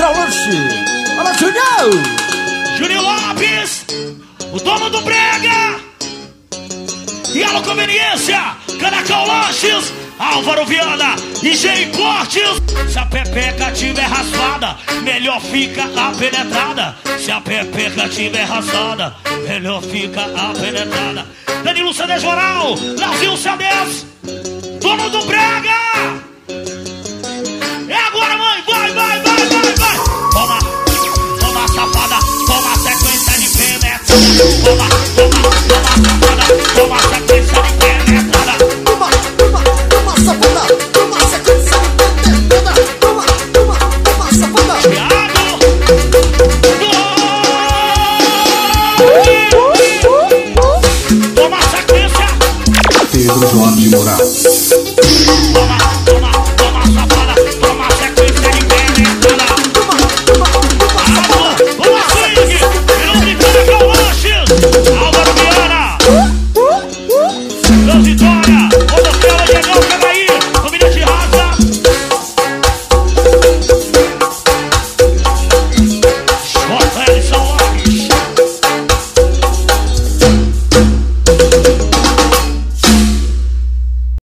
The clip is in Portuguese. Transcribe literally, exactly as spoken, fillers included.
Cacau Lanche. Olha, Junior. Júnior Lopes, o dono do Brega. E a Conveniência, Cacau Lanches, Álvaro Viana e G Cortes. Se a pepeca tiver raspada, melhor fica a penetrada. Se a pepeca tiver raspada, melhor fica a penetrada. Danilo C D Joral, Brasil C Ds, dono do Brega. É agora, mãe, vai, vai, vai, vai, vai.